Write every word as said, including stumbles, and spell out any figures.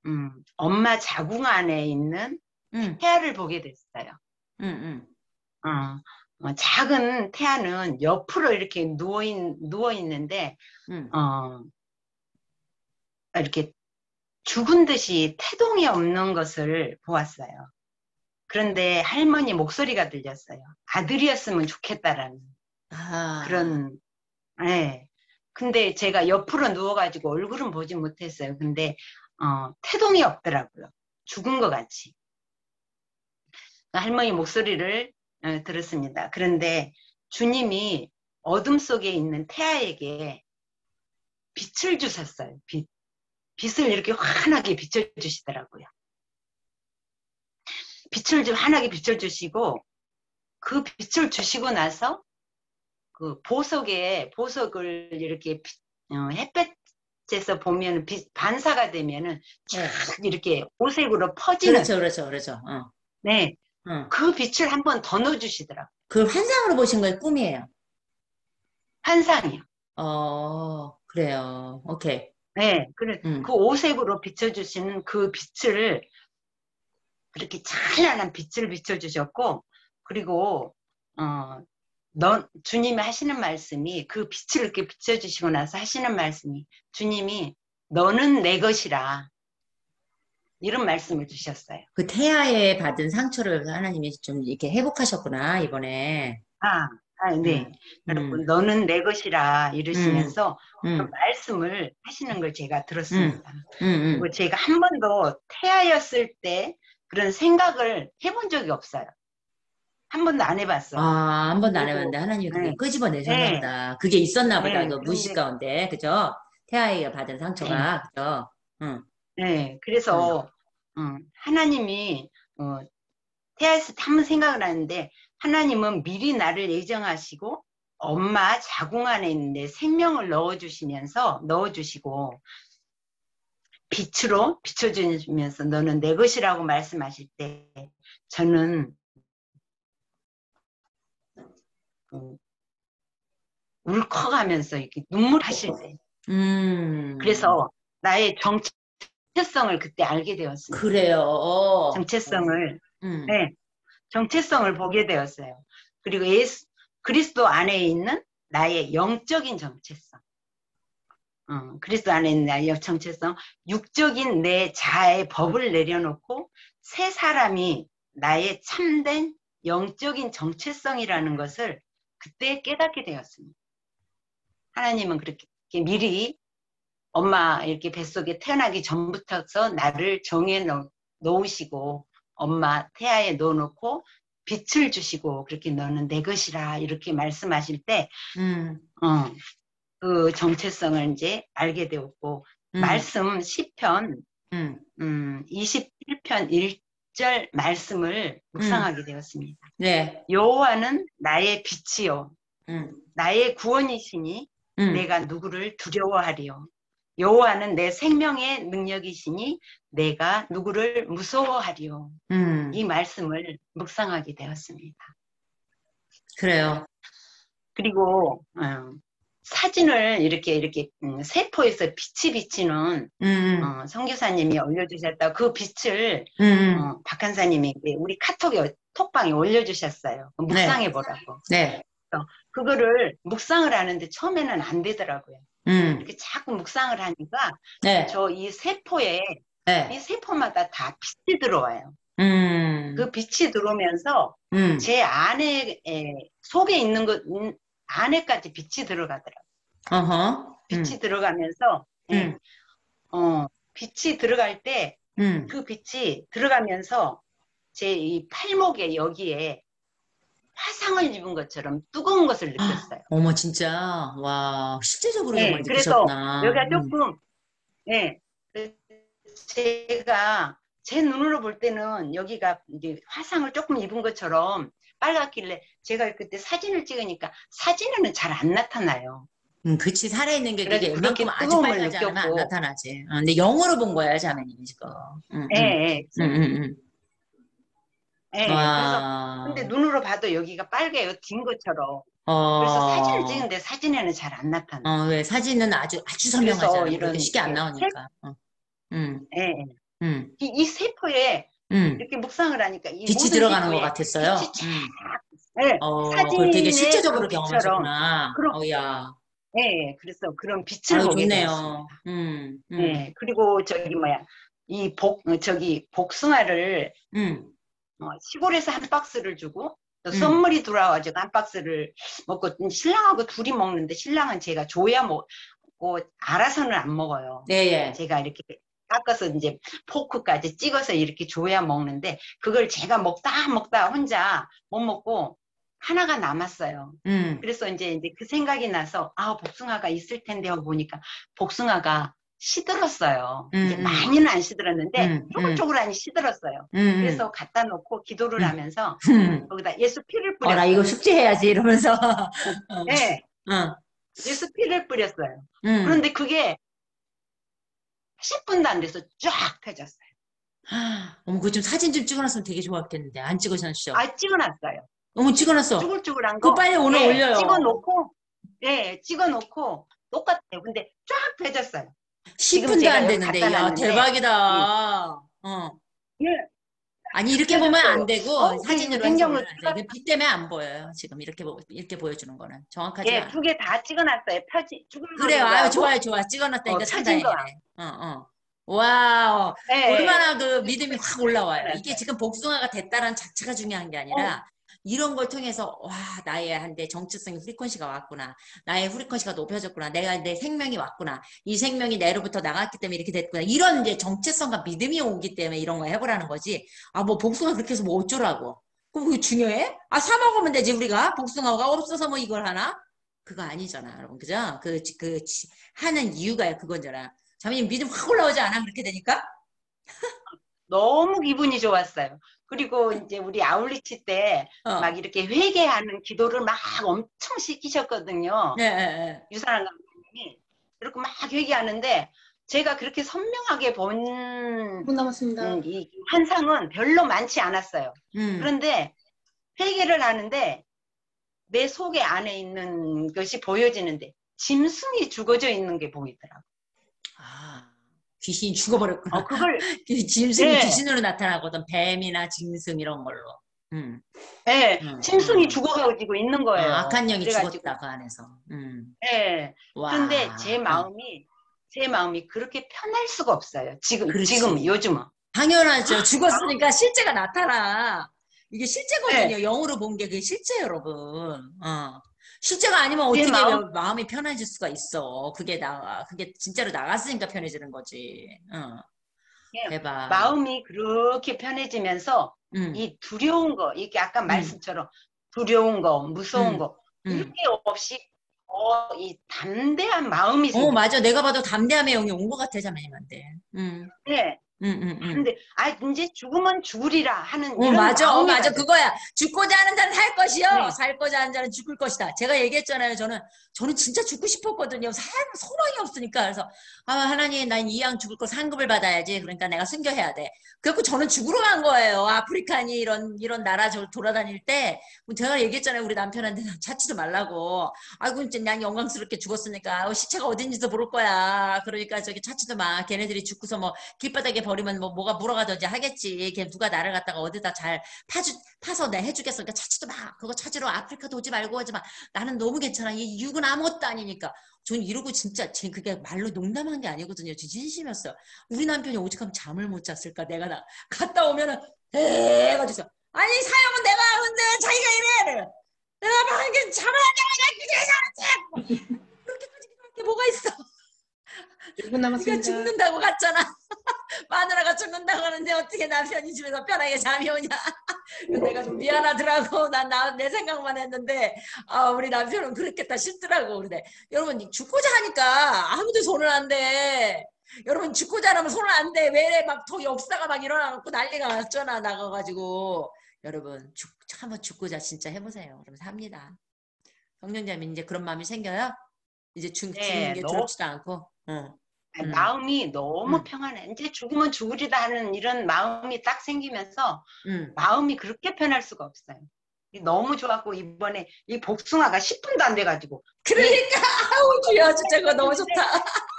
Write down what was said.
음, 엄마 자궁 안에 있는 응, 태아를 보게 됐어요. 응, 응, 어, 어, 작은 태아는 옆으로 이렇게 누워, 있, 누워 있는데, 응. 어, 이렇게 죽은 듯이 태동이 없는 것을 보았어요. 그런데 할머니 목소리가 들렸어요. 아들이었으면 좋겠다라는 아, 그런, 예. 근데 제가 옆으로 누워가지고 얼굴은 보지 못했어요. 근데, 어, 태동이 없더라고요. 죽은 것 같이. 할머니 목소리를 어, 들었습니다. 그런데 주님이 어둠 속에 있는 태아에게 빛을 주셨어요. 빛. 빛을 이렇게 환하게 비춰주시더라고요. 빛을 좀 환하게 비춰주시고, 그 빛을 주시고 나서 그 보석에, 보석을 이렇게 빛- 어, 햇볕에서 보면 빛, 반사가 되면은 네. 쫙 이렇게 오색으로 퍼지는, 그렇죠, 그렇죠, 그렇죠. 어, 네. 어. 그 빛을 한번 더 넣어주시더라고요. 그 환상으로 보신 거예요? 꿈이에요? 환상이요. 어, 그래요. 오케이. 네. 그래, 그 응, 오색으로 비춰주시는 그 빛을, 그렇게 찬란한 빛을 비춰주셨고, 그리고, 어, 넌, 주님이 하시는 말씀이, 그 빛을 이렇게 비춰주시고 나서 하시는 말씀이, 주님이, 너는 내 것이라. 이런 말씀을 주셨어요. 그 태아에 받은 상처를 하나님이 좀 이렇게 회복하셨구나, 이번에. 아, 아, 네. 응, 응, 여러분, 너는 내 것이라 응, 이러시면서 그 응, 말씀을 하시는 걸 제가 응, 들었습니다. 응, 응. 그리고 제가 한 번도 태아였을 때 그런 생각을 해본 적이 없어요. 한 번도 안 해봤어요. 아, 한 번도 안 그리고, 해봤는데 하나님이 그게 네, 끄집어내셨나 네, 보다. 그게 있었나 보다. 네. 그 무의식 그런데, 가운데. 그죠? 태아에게 받은 네, 상처가. 그죠? 응, 네. 응, 그래서, 음, 하나님이, 어, 태아에서 한번 생각을 하는데, 하나님은 미리 나를 예정하시고, 엄마 자궁 안에 있는데 생명을 넣어주시면서, 넣어주시고, 빛으로 비춰주면서 너는 내 것이라고 말씀하실 때, 저는, 음, 울컥하면서 이렇게 눈물 하실 때, 음, 그래서 나의 정체성을 그때 알게 되었습니다. 그래요. 어, 정체성을, 음, 네, 정체성을 보게 되었어요. 그리고 예수, 그리스도 안에 있는 나의 영적인 정체성. 어, 그리스도 안에 있는 나의 정체성, 육적인 내 자아의 법을 내려놓고 새 사람이 나의 참된 영적인 정체성이라는 것을 그때 깨닫게 되었습니다. 하나님은 그렇게 미리 엄마 이렇게 뱃속에 태어나기 전부터서 나를 정해 놓으시고 엄마 태아에 넣어놓고 빛을 주시고 그렇게 너는 내 것이라 이렇게 말씀하실 때, 음, 어, 그 정체성을 이제 알게 되었고 음, 말씀 시편 음, 음, 이십일 편 일 절 말씀을 음, 묵상하게 되었습니다. 네, 여호와는 나의 빛이요 음, 나의 구원이시니 음, 내가 누구를 두려워하리요. 여호와는 내 생명의 능력이시니 내가 누구를 무서워하리요. 이 음, 말씀을 묵상하게 되었습니다. 그래요. 그리고 어, 사진을 이렇게 이렇게 음, 세포에서 빛이 비치는 음, 어, 선교사님이 올려주셨다. 그 빛을 음, 음, 어, 박한사님이 우리 카톡에 톡방에 올려주셨어요. 네, 묵상해 보라고. 네, 그래서 그거를 묵상을 하는데 처음에는 안 되더라고요. 음, 이렇게 자꾸 묵상을 하니까 네, 저 이 세포에 이 네, 세포마다 다 빛이 들어와요. 음, 그 빛이 들어오면서 음, 제 안에 에, 속에 있는 것 음, 안에까지 빛이 들어가더라고요. 어허, 음, 빛이 들어가면서 예, 음, 어, 빛이 들어갈 때 음. 그 빛이 들어가면서 제 이 팔목에 여기에 화상을 입은 것처럼 뜨거운 것을 아, 느꼈어요. 어머, 진짜, 와, 실제적으로 정말 네, 그래서 느끼셨구나. 여기가 음. 조금 네, 그 제가 제 눈으로 볼 때는 여기가 이제 화상을 조금 입은 것처럼 빨갛길래 제가 그때 사진을 찍으니까 사진에는 잘 안 나타나요. 음, 그치, 살아있는 게 그게 그래가지고 웬만큼 그렇게 아주 뜨거움을 빨갛지 않으면 안 느꼈고, 나타나지. 어, 근데 영어로 본 거야, 자매님, 지금. 응, 예, 응, 예, 응, 응, 예. 응. 예. 그래서 와, 근데 눈으로 봐도 여기가 빨개요, 긴 것처럼. 그래서 사진을 어, 찍은데 사진에는 잘 안 나타나. 어, 왜, 사진은 아주, 아주 그래서 선명하잖아. 그렇게 이런 쉽게 안 이렇게 색, 나오니까. 어, 응, 예, 예. 음, 이, 이 세포에 음. 이렇게 묵상을 하니까 이 빛이 모든 들어가는 것 세포에 같았어요. 빛이 쫙, 음. 네, 어, 그걸 되게 사진의 그 실제적으로 빛처럼 경험하셨구나. 그런, 어, 야. 네, 그래서 그런 빛을 아유, 보게 되었습니다. 좋네요. 음, 음, 네, 그리고 저기 뭐야, 이 복, 어, 저기 복숭아를 음, 어, 시골에서 한 박스를 주고 또 음. 선물이 들어와가지고 한 박스를 먹고 신랑하고 둘이 먹는데 신랑은 제가 줘야 먹고 알아서는 안 먹어요. 네, 예. 제가 이렇게 깎아서 이제 포크까지 찍어서 이렇게 줘야 먹는데 그걸 제가 먹다 먹다 혼자 못 먹고 하나가 남았어요. 음, 그래서 이제, 이제 그 생각이 나서 아 복숭아가 있을 텐데 하고 보니까 복숭아가 시들었어요. 음, 이제 음, 많이는 안 시들었는데 음, 음, 쪼글쪼글하니 시들었어요. 음, 그래서 갖다 놓고 기도를 음, 하면서 음. 거기다 예수 피를 어, 나 이거 뿌렸어요. 숙제해야지, 이러면서. 네, 어, 어, 예수 피를 뿌렸어요. 음. 그런데 그게 십 분도 안 돼서 쫙 펴졌어요. 어머, 그거 좀 사진 좀 찍어놨으면 되게 좋았겠는데. 안 찍으셨죠? 아, 찍어놨어요. 어머, 찍어놨어. 쭈글쭈글한 그거 거, 빨리 오늘 예, 올려요. 찍어놓고, 예, 찍어놓고 똑같아요. 근데 쫙 펴졌어요. 지금 십 분도 제가 안 여기 됐는데, 갖다 야, 놨는데, 예, 대박이다. 어. 예, 아니, 이렇게 보면 안 펴졌어요. 되고, 어, 그 이거 사진으로 해서 냉장고 올려놨어요. 들어가, 이게 빛 때문에 안 보여요. 지금 이렇게, 보, 이렇게 보여주는 거는. 정확하지가 예, 않아. 두 개 다 찍어놨어요. 펴지, 그래요. 쭈글거린 아유, 거하고, 좋아요, 좋아. 어, 찍어놨다니까 참 펴진 거. 다행이네. 어, 어. 와우. 예, 예. 얼마나 그 두 믿음이 개 확 다 올라와요. 이게 찍어놨어요. 지금 복숭아가 됐다는 자체가 중요한 게 어, 아니라, 이런 걸 통해서, 와, 나의 한데 정체성의 프리퀀시가 왔구나. 나의 프리퀀시가 높여졌구나. 내가 내 생명이 왔구나. 이 생명이 내로부터 나갔기 때문에 이렇게 됐구나. 이런 이제 정체성과 믿음이 오기 때문에 이런 거 해보라는 거지. 아, 뭐 복숭아 그렇게 해서 뭐 어쩌라고. 그럼 그게 중요해? 아, 사 먹으면 되지, 우리가. 복숭아가 없어서 뭐 이걸 하나? 그거 아니잖아, 여러분. 그죠? 그, 그, 하는 이유가 그건잖아. 자매님 믿음 확 올라오지 않아? 그렇게 되니까? 너무 기분이 좋았어요. 그리고 이제 우리 아울리치 때 어. 막 이렇게 회개하는 기도를 막 엄청 시키셨거든요. 네, 네, 유사랑 감독님이. 그렇게 막 회개하는데 제가 그렇게 선명하게 본 일 분 남았습니다. 음, 이 환상은 별로 많지 않았어요. 네. 음. 그런데 회개를 하는데 내 속에 안에 있는 것이 보여지는데 짐승이 죽어져 있는 게 보이더라고요. 아, 귀신이 죽어버렸구나. 어, 그걸, 그 짐승이 예, 귀신으로 나타나거든. 뱀이나 짐승 이런 걸로. 음, 예, 음, 짐승이 음. 죽어가지고 있는 아, 거예요. 악한 영이 그래가지고, 죽었다, 그 안에서. 음. 예. 그런데 제 와, 어, 마음이, 제 마음이 그렇게 편할 수가 없어요. 지금, 지금, 그렇지. 요즘은. 당연하죠. 죽었으니까 실제가 나타나. 이게 예. 실제거든요. 영으로 본 게 그게 실제, 여러분. 어. 실제가 아니면 제 어떻게 마음, 마음이 편해질 수가 있어. 그게 나, 그게 진짜로 나갔으니까 편해지는 거지. 어. 예. 대박. 마음이 그렇게 편해지면서 응, 이 두려운 거, 이게 아까 응, 말씀처럼 두려운 거, 무서운 응, 거, 이렇게 응. 없이, 어, 이 담대한 마음이 어, 맞아. 생겼어요. 내가 봐도 담대함의 영이 온 것 같아, 자매님한테. 응, 예. 응, 응, 응. 근데, 아, 이제 죽으면 죽으리라 하는 어, 이런 맞아, 어, 마음이 맞아. 가졌어요. 그거야. 죽고자 하는 자는 살 것이요. 네. 살고자 하는 자는 죽을 것이다. 제가 얘기했잖아요. 저는, 저는 진짜 죽고 싶었거든요. 살, 소망이 없으니까. 그래서, 아, 하나님, 난 이왕 죽을 거 상급을 받아야지. 그러니까 내가 순교해야 돼. 그래갖고 저는 죽으러 간 거예요. 아프리카니 이런, 이런 나라 저 돌아다닐 때. 제가 얘기했잖아요. 우리 남편한테 찾지도 말라고. 아이고, 이제 난 영광스럽게 죽었으니까. 어, 시체가 어딘지도 모를 거야. 그러니까 저기 찾지도 마. 걔네들이 죽고서 뭐, 길바닥에 버리면 뭐, 뭐가 물어가든지 하겠지. 걔 누가 나를 갖다가 어디다 잘 파주, 파서 내 해주겠어. 그러니까 찾지도 마. 그거 찾으러 아프리카도 오지 말고 하지 마. 나는 너무 괜찮아. 이 육은 아무것도 아니니까. 전 이러고 진짜 제 그게 말로 농담한 게 아니거든요. 저 진심이었어요. 우리 남편이 오죽하면 잠을 못 잤을까. 내가 나 갔다 오면은 해가지고 아니 사형은 내가 하는데 자기가 이래. 내가 방금 잠을 안 자고 그냥 그게 잘했지. 그렇게까지 그럴 게 뭐가 있어. 일 분 네가 남았습니다. 죽는다고 갔잖아. 마누라가 죽는다고 하는데 어떻게 남편이 집에서 편하게 잠이 오냐. 내가 좀 미안하더라고. 난 나 내 생각만 했는데 아 우리 남편은 그렇겠다 싶더라고. 그런데 여러분 죽고자 하니까 아무도 손을 안 대. 여러분 죽고자 하면 손을 안 대. 왜 막 더 역사가 막 일어나고 난리가 났잖아 나가가지고. 여러분 죽, 한번 죽고자 진짜 해보세요. 그러면 삽니다. 성령자님 이제 그런 마음이 생겨요? 이제 죽, 죽는 네, 게 너, 두렵지도 않고. 응, 응, 마음이 너무 응, 평안해. 이제 죽으면 죽으리다 하는 이런 마음이 딱 생기면서 응. 마음이 그렇게 편할 수가 없어요. 너무 좋았고, 이번에 이 복숭아가 십 분도 안 돼가지고, 이 그러니까 아우 주여 진짜 그거 너무 했는데 좋다.